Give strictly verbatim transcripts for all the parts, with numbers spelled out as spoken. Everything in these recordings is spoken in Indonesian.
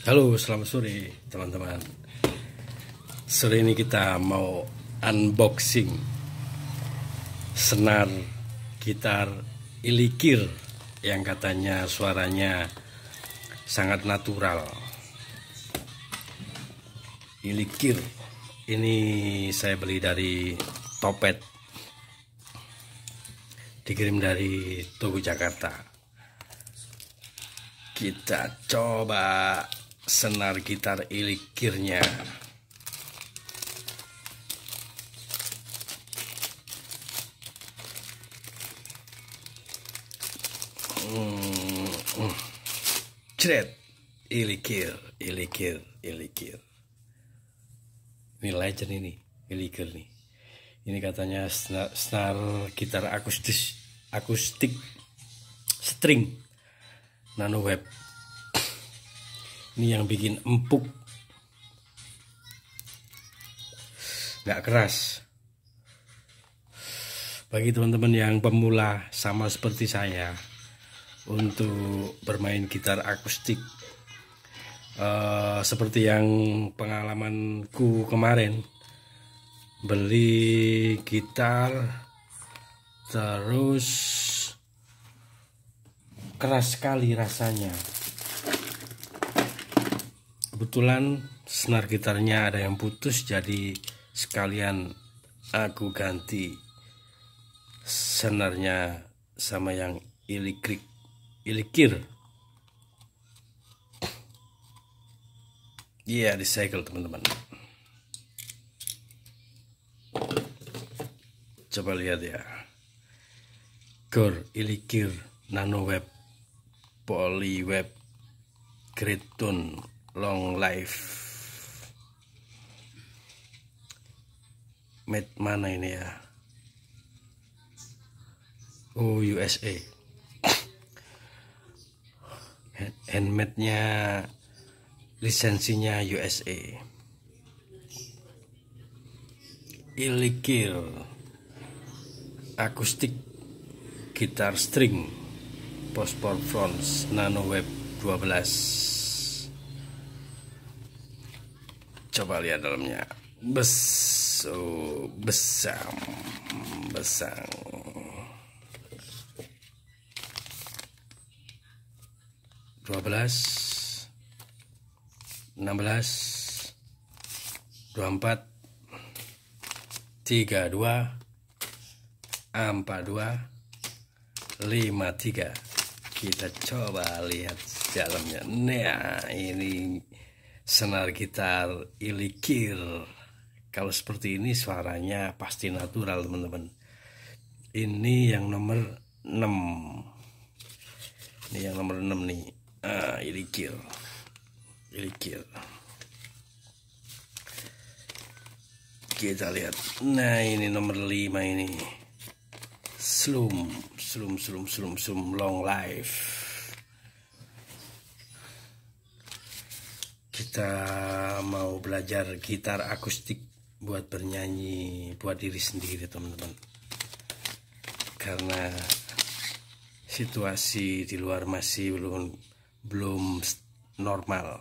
Halo, selamat sore teman-teman. Sore ini kita mau unboxing senar gitar Ilikir yang katanya suaranya sangat natural. Ilikir ini saya beli dari Topet, dikirim dari Tugu Jakarta. Kita coba senar gitar Ilikirnya. Hmm, Cret, Ilikir, Ilikir, Ilikir. Ini legend ini, Ilikir nih. Ini katanya senar, senar gitar akustik, akustik string nano web. Ini yang bikin empuk, nggak keras. Bagi teman-teman yang pemula sama seperti saya untuk bermain gitar akustik, uh, seperti yang pengalamanku kemarin, beli gitar terus keras sekali rasanya. Kebetulan senar gitarnya ada yang putus, jadi sekalian aku ganti senarnya sama yang Ilikir. Ilikir. Iya, di segel teman-teman. Coba lihat ya. Gor Ilikir Nano Web Poly Web Great Tone Long Life. Made mana ini ya? Oh, U S A. Handmade-nya, lisensinya U S A. Ilikir akustik gitar string post performance nano web dua belas. Coba lihat dalamnya. Bes, oh, besam, besang. dua belas, enam belas, dua puluh empat, tiga puluh dua, empat puluh dua, lima puluh tiga. Kita coba lihat dalamnya. Nah, ini senar gitar Ilikir. Kalau seperti ini suaranya pasti natural teman-teman. Ini yang nomor enam. Ini yang nomor enam nih. Ah, Ilikir. Ilikir. Kita lihat. Nah, ini nomor lima ini. Slum, slum, slum, slum, slum, long life. Kita mau belajar gitar akustik buat bernyanyi, buat diri sendiri teman-teman. Karena situasi di luar masih belum belum normal.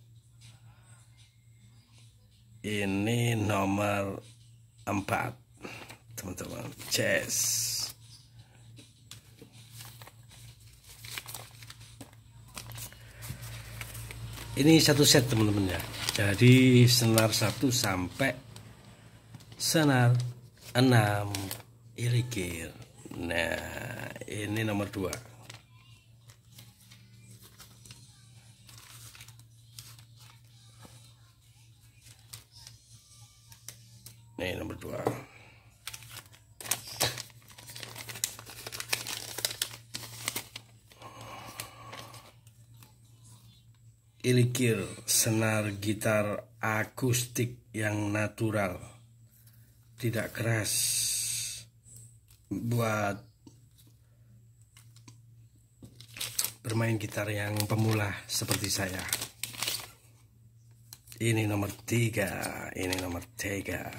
Ini nomor empat teman-teman. Chess. Ini satu set teman-teman ya. Jadi senar satu sampai senar enam Ilikir. Nah, ini nomor dua. Ini nomor dua. Ilikir senar gitar akustik yang natural, tidak keras, buat bermain gitar yang pemula seperti saya. Ini nomor tiga, ini nomor tiga.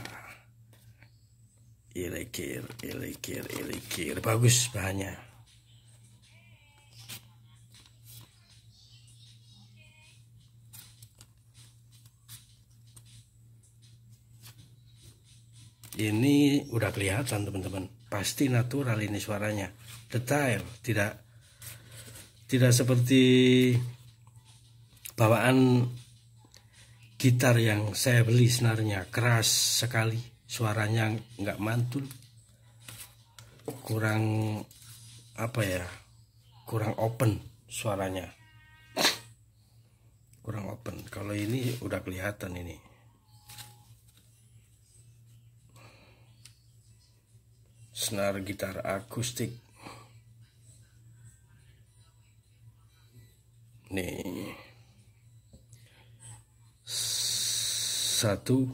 Ilikir, Ilikir, Ilikir, bagus bahannya. ini udah kelihatan teman-teman, pasti natural ini suaranya, detail, tidak tidak seperti bawaan gitar yang saya beli senarnya, keras sekali, suaranya nggak mantul, kurang apa ya, kurang open suaranya, kurang open. Kalau ini udah kelihatan ini. Senar gitar akustik. Nih. Satu,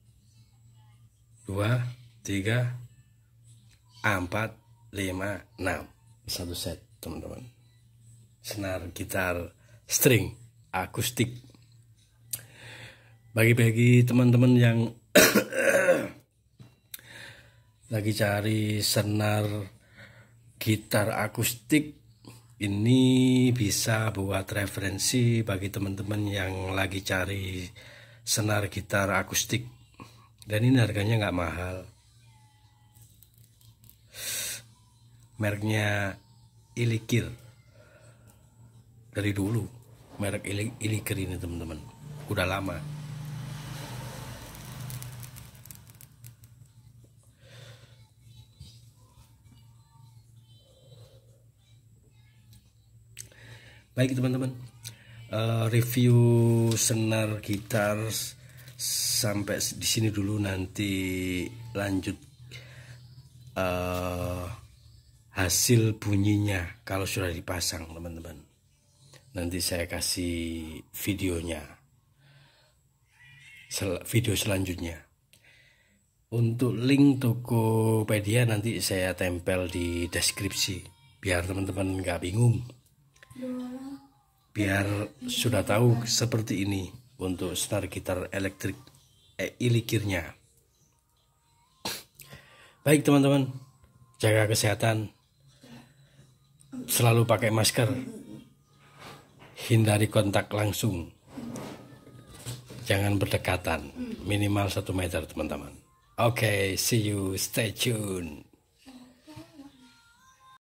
dua, tiga, empat, lima, enam. Satu set, teman-teman. Senar gitar string akustik. Bagi-bagi teman-teman yang lagi cari senar gitar akustik, ini bisa buat referensi bagi teman-teman yang lagi cari senar gitar akustik. Dan ini harganya nggak mahal, mereknya Ilikir. Dari dulu merek Ilikir ini teman-teman, udah lama. Baik teman-teman, uh, review senar gitar sampai di sini dulu, nanti lanjut uh, hasil bunyinya kalau sudah dipasang teman-teman. Nanti saya kasih videonya, sel video selanjutnya. Untuk link Tokopedia nanti saya tempel di deskripsi biar teman-teman nggak bingung, biar sudah tahu seperti ini untuk senar gitar elektrik eh, Ilikirnya. Baik teman-teman, jaga kesehatan, selalu pakai masker, hindari kontak langsung, jangan berdekatan, minimal satu meter teman-teman. Oke, okay, see you, stay tune.